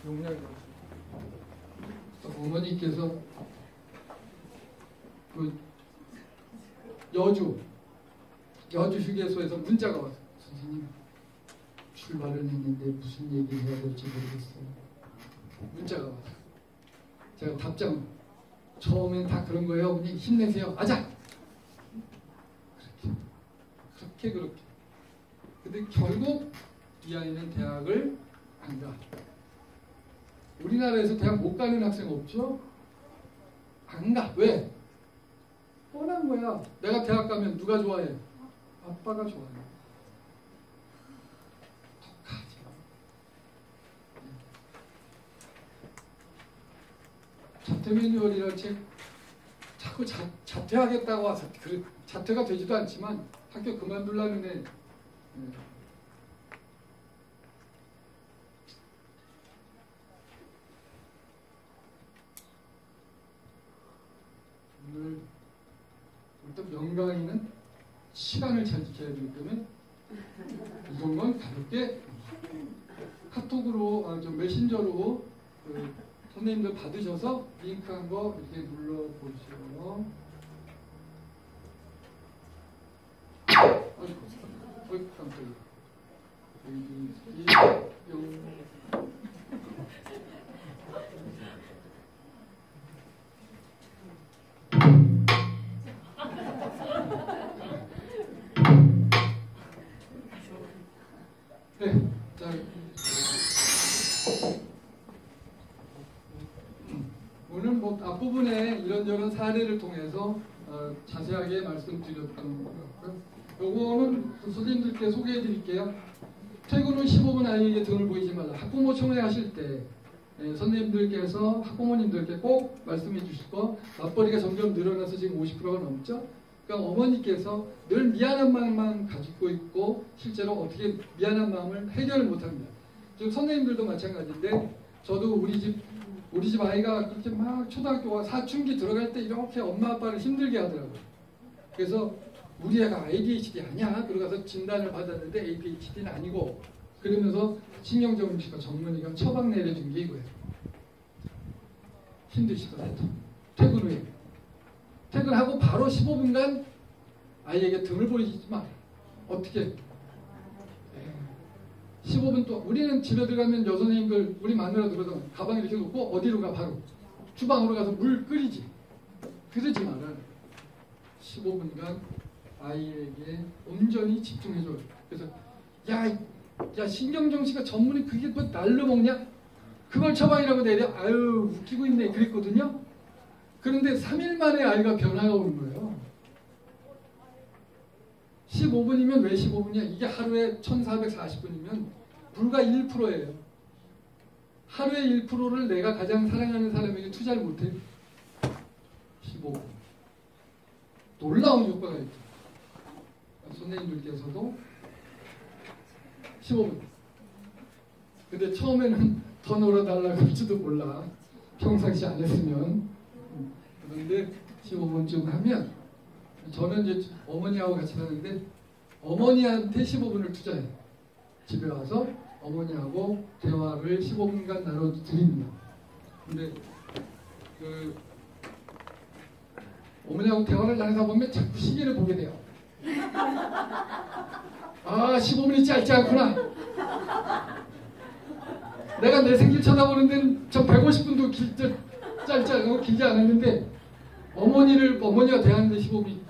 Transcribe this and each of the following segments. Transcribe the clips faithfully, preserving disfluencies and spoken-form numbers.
용량이 어머니께서 그 여주 여주 휴게소에서 문자가 왔어요. 선생님 출발을 했는데 무슨 얘기를 해야 될지 모르겠어요. 문자가 왔어요. 제가 답장 처음엔 다 그런 거예요. 어머니 힘내세요. 아자. 그렇게 그렇게 그렇게. 근데 결국 이 아이는 대학을 안 가. 우리나라에서 대학 못 가는 학생 없죠? 안 가. 왜? 뻔한 거야. 내가 대학 가면 누가 좋아해? 아빠가 좋아해. 독하지. 자퇴 매뉴얼이라는 책 자꾸 자, 자퇴하겠다고 와서 그래, 자퇴가 되지도 않지만 학교 그만두려는 애. 오늘 일단 명강의는 시간을 잘 지켜야 되기 때문에 이런 건 가볍게 카톡으로, 아, 좀 메신저로 그 선생님들 받으셔서 링크 한 거 이렇게 눌러보시고요. 아이고, 아이고, 깜짝이야. 네, 자, 오늘 뭐 앞부분에 이런저런 사례를 통해서 어, 자세하게 말씀드렸던 것 같고요. 요거는 선생님들께 소개해 드릴게요. 퇴근 후 십오 분 아이에게 등을 보이지 말라. 학부모 청회하실 때 예, 선생님들께서 학부모님들께 꼭 말씀해 주실 거, 맞벌이가 점점 늘어나서 지금 오십 퍼센트가 넘죠. 그러니까 어머니께서 늘 미안한 마음만 가지고 있고 실제로 어떻게 미안한 마음을 해결을 못합니다. 지금 선생님들도 마찬가지인데, 저도 우리 집 우리 집 아이가 그렇게 막 초등학교 사춘기 들어갈 때 이렇게 엄마 아빠를 힘들게 하더라고요. 그래서 우리 애가 에이디에이치디 아니야? 그러고서 진단을 받았는데 에이디에이치디는 아니고, 그러면서 신경정신과 전문의가 처방 내려준 게 이거예요. 힘드시더라도 퇴근 후에 퇴근하고 바로 십오 분간 아이에게 등을 보이지 마. 어떻게? 십오 분 동안 우리는 집에 들어가면 여선생님들 우리 마누라 들어서 가방 이렇게 놓고 어디로 가? 바로 주방으로 가서 물 끓이지. 그러지 마라. 십오 분간 아이에게 온전히 집중해줘요. 그래서 야, 야 신경정신과 전문의 그게 뭐 날로 먹냐? 그걸 처방이라고 내려. 아유 웃기고 있네 그랬거든요. 그런데 삼 일 만에 아이가 변화가 오는 거예요. 십오 분이면 왜 십오 분이야? 이게 하루에 천사백사십 분이면 불과 일 퍼센트예요. 하루에 일 퍼센트를 내가 가장 사랑하는 사람에게 투자를 못해요. 십오 분. 놀라운 효과가 있죠. 선생님들께서도 십오 분. 근데 처음에는 더 놀아달라고 할지도 몰라. 평상시 안 했으면. 그런데 십오 분쯤 하면, 저는 이제 어머니하고 같이 사는데 어머니한테 십오 분을 투자해요. 집에 와서 어머니하고 대화를 십오 분간 나눠드립니다. 근데 그 어머니하고 대화를 나누다 보면 자꾸 시계를 보게 돼요. 아, 십오 분이 짧지 않구나. 내가 내 생길 쳐다보는 데는 저 백오십 분도 길, 짧지 않고 길지 않았는데 어머니를 어머니가 대하는데 십오 분.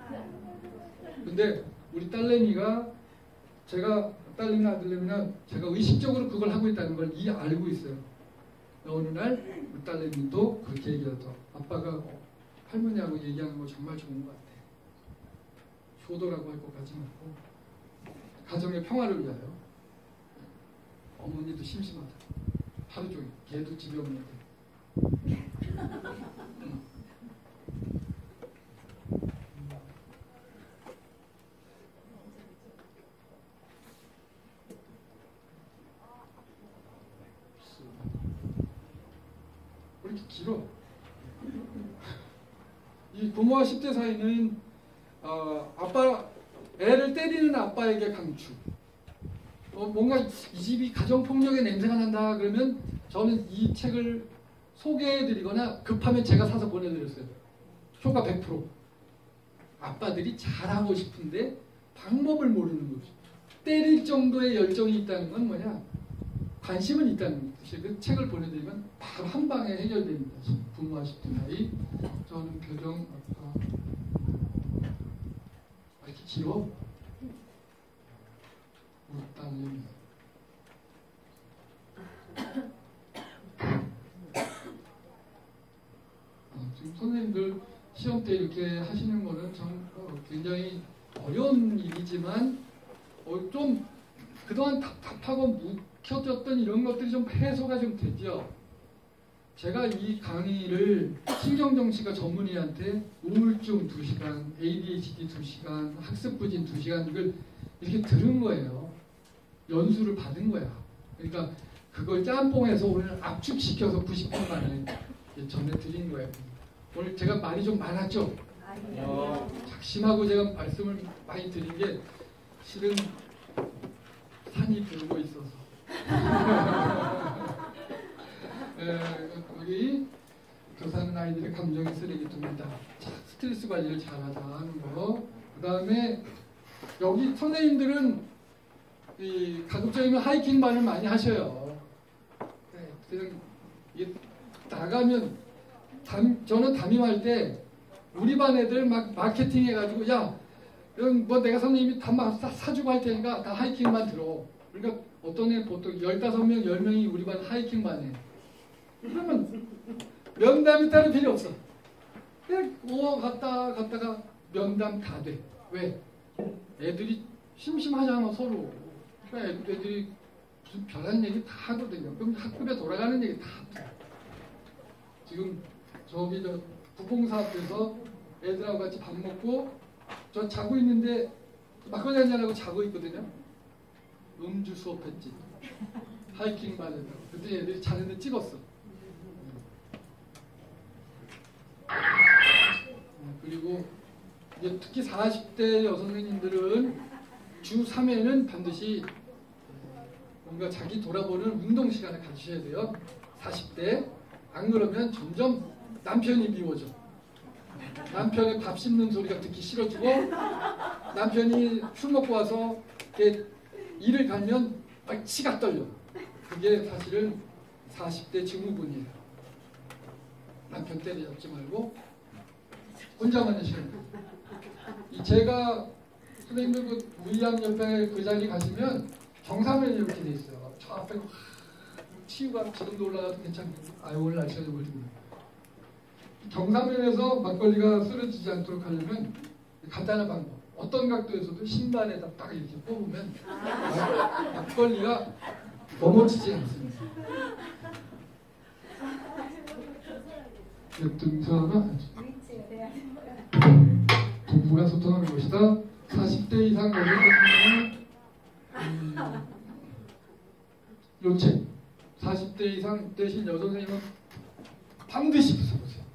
근데 우리 딸내미가, 제가 딸내미나 아들내미나 제가 의식적으로 그걸 하고 있다는 걸 이 알고 있어요. 어느 날 우리 딸내미도 그렇게 얘기하죠. 아빠가 할머니하고 얘기하는 거 정말 좋은 것 같아. 효도라고 할 것 같지 않고 가정의 평화를 위하여. 어머니도 심심하다. 하루 종일 걔도 집에 없는데. 왜 이렇게 길어? 이 부모와 십 대 사이는 어, 아빠 애를 때리는 아빠에게 강추. 어, 뭔가 이 집이 가정폭력의 냄새가 난다 그러면 저는 이 책을 소개해드리거나 급하면 제가 사서 보내드렸어요. 효과 백 퍼센트. 아빠들이 잘하고 싶은데 방법을 모르는 거죠. 때릴 정도의 열정이 있다는 건 뭐냐? 관심은 있다는 뜻이에요. 그 책을 보내드리면 바로 한 방에 해결됩니다. 부모와 십 대 사이. 저는 교정 아빠. 아, 이렇게 길어? 물땅님. 어, 지금 선생님들 시험 때 이렇게 하시는 거는 참 어, 굉장히 어려운 일이지만 어, 좀 그동안 답답하고 묵혀졌던 이런 것들이 좀 해소가 좀 되죠. 제가 이 강의를 신경정신과 전문의한테 우울증 두 시간, 에이디에이치디 두 시간, 학습부진 두 시간 이걸 이렇게 들은 거예요. 연수를 받은 거야. 그러니까 그걸 짬뽕해서 오늘 압축시켜서 구십 분 만에 전해드린 거예요. 오늘 제가 말이 좀 많았죠? 아니요. 작심하고 제가 말씀을 많이 드린 게 실은 산이 불고 있어서. 에, 여기 교사는 아이들의 감정의 쓰레기통이다. 스트레스 관리를 잘하자 하는 거. 그 다음에 여기 선생님들은 이 가급적이면 하이킹반을 많이 하셔요. 네, 그냥 이게 나가면 담, 저는 담임할 때 우리 반 애들 막 마케팅 해가지고 야, 뭐 내가 선생님이 다 사주고 할 테니까 다 하이킹반 들어. 그러니까 어떤 애 보통 열다섯 명, 열 명이 우리 반 하이킹반 해. 그러면 면담이 따로 필요 없어. 그냥 오 갔다 갔다가 면담 다 돼. 왜? 애들이 심심하잖아 서로. 그러니까 애들이 무슨 별한 얘기 다 하거든요. 그럼 학급에 돌아가는 얘기 다 돼. 지금 저기 저 부봉사 앞에서 애들하고 같이 밥 먹고 저 자고 있는데 막걸리 한잔하고 자고 있거든요. 음주 수업했지. 하이킹 반에서. 그때 애들이 자는데 찍었어. 그리고 이제 특히 사십 대 여선생님들은 주 삼 회는 반드시 뭔가 자기 돌아보는 운동 시간을 가지셔야 돼요. 사십 대. 안 그러면 점점 남편이 미워져. 남편의 밥 씹는 소리가 듣기 싫어지고 남편이 술 먹고 와서 이렇게 일을 가면 막 치가 떨려. 그게 사실은 사십 대 증후군이에요. 남편 때려잡지 말고 혼자만 하시는 거예요. 제가 선생님들 그 무의학 옆에 그 자리 가시면 경사면이 이렇게 돼 있어요. 저 앞에 치유가 지금도 올라가도 괜찮고 아유 오늘 날씨가 좀 어렵네. 경사면에서 막걸리가 쓰러지지 않도록 하려면 간단한 방법. 어떤 각도에서도 신발에다 딱 이렇게 뽑으면 막걸리가 넘어지지 않습니다. 등산은 부부가 소통하는 것이다. 사십 대 이상 여성들은 요 책 사십 대 이상 되신 여선생님은 반드시 써보세요.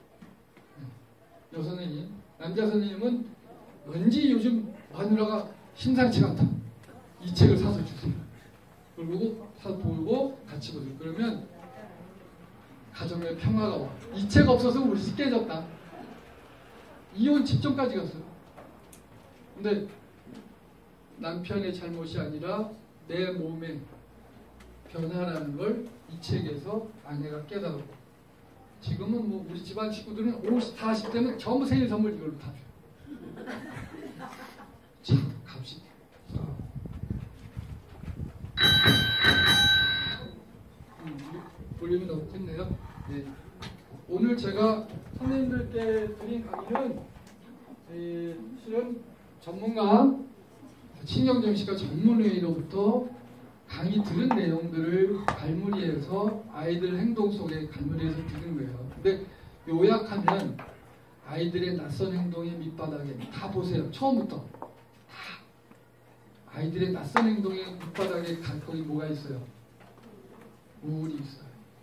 여선생님, 남자 선생님은 왠지 요즘 마누라가 심상치가 않다. 이 책을 사서 주세요. 그리고 사서 보고 같이 보세요. 그러면 가정의 평화가 와. 이 책 없어서 우리 집 깨졌다. 이혼 직전까지 갔어요. 근데 남편의 잘못이 아니라 내 몸의 변화라는 걸 이 책에서 아내가 깨달았고 지금은 뭐 우리 집안 식구들은 오십, 사십 대는 전부 생일 선물 이걸로 다 줘요. 자, 갑시다. 음, 볼륨이 너무 컸네요. 네. 오늘 제가 선생님들께 드린 강의는 에, 실은 전문가 신경정신과 전문의로부터 강의 들은 내용들을 갈무리해서 아이들 행동 속에 갈무리해서 들은 거예요. 근데 요약하면 아이들의 낯선 행동의 밑바닥에 다 보세요. 처음부터 다 아이들의 낯선 행동의 밑바닥에 거기 뭐가 있어요? 우울이 있어요.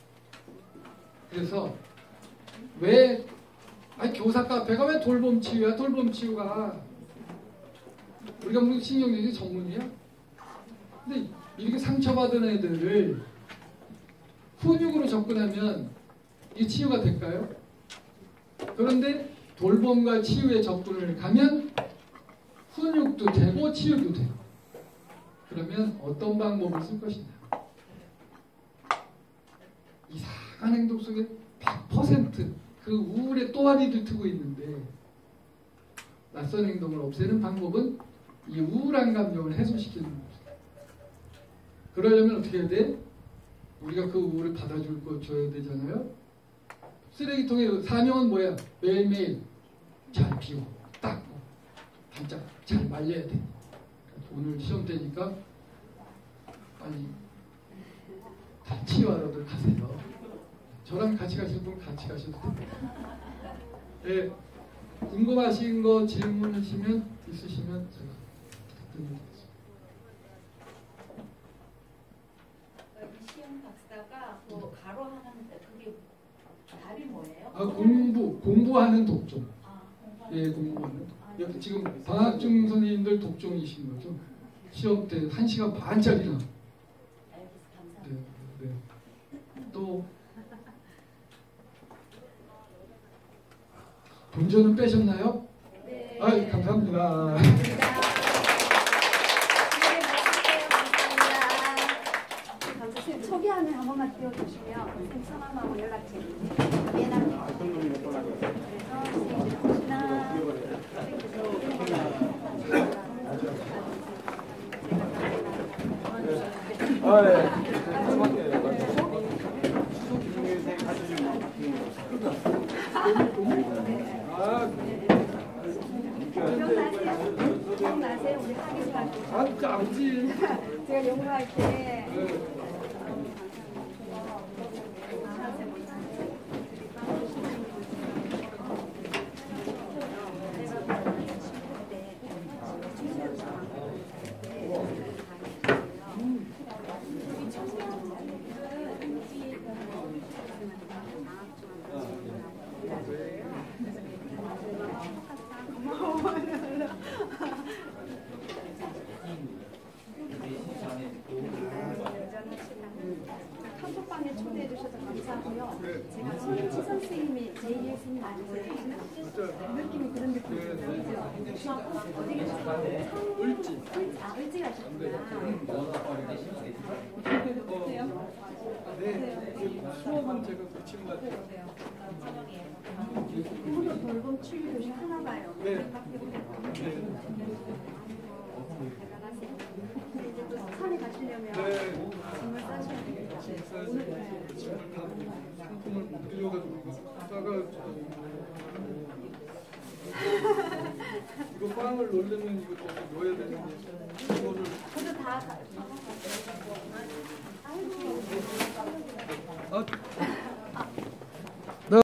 그래서 왜 아니 교사 카페가 왜 돌봄치유야? 돌봄치유가 우리가 무슨 신경정신 전문이야? 근데 이렇게 상처받은 애들을 훈육으로 접근하면 이 치유가 될까요? 그런데 돌봄과 치유의 접근을 가면 훈육도 되고 치유도 돼요. 그러면 어떤 방법을 쓸 것이냐? 이상한 행동 속에 백 퍼센트 그 우울의 또아리를 트고 있는데 낯선 행동을 없애는 방법은 이 우울한 감정을 해소시키는 겁니다. 그러려면 어떻게 해야 돼? 우리가 그 우울을 받아줄 거 줘야 되잖아요. 쓰레기통의 사명은 뭐야? 매일매일 잘 비워, 닦고, 반짝 잘 말려야 돼. 오늘 시험 때니까 빨리 다 치유하러들 가세요. 저랑 같이 가실 분 같이 가셔도 됩니다. 네, 궁금하신 거 질문하시면 있으시면 제가 부탁드리겠습니다. 시험 박사가 뭐 가로 하는데 그게 답이 뭐예요? 아, 공부 공부하는 독종. 아, 예, 공부하는 독종. 여기 지금 방학 중 선생님들 독종이신 거죠? 시험 때 한 시간 반짜리나. 알겠습니다. 감사합니다. 네, 네. 또 본전은 빼셨나요? 네. 아, 감사합니다. 감사합니다. 선생님 소개하면 한 번만 띄워주시면 선생님 성함하고 연락처 예나게 그래서 선생님들 혹시나 아, 네. 기억나세요? 우리 하기시간 아, 진짜 아버지. 제가 연구할 때 탐독방에 초대해 주셔서 감사하고요. 제가 손치 선생님이 제이의 선생님 아니세요? 느낌이 그런 느낌이죠. 어디 계셨어요? 을지. 아, 을지 가셨구나. 네, 수업은 제가 그 친구 같아요. 무료 돌봄 치유 교실 하나 봐요. 네. 네. 이제 또 산에 가시려면 네. 짐을 싸셔야 됩니다. 집사에서 오늘 네. 집을 다 상품을 못 빌려가지고 싸가 이거 빵을 넣으려면 이거 좀 넣어야 되는데 이거를 저도 다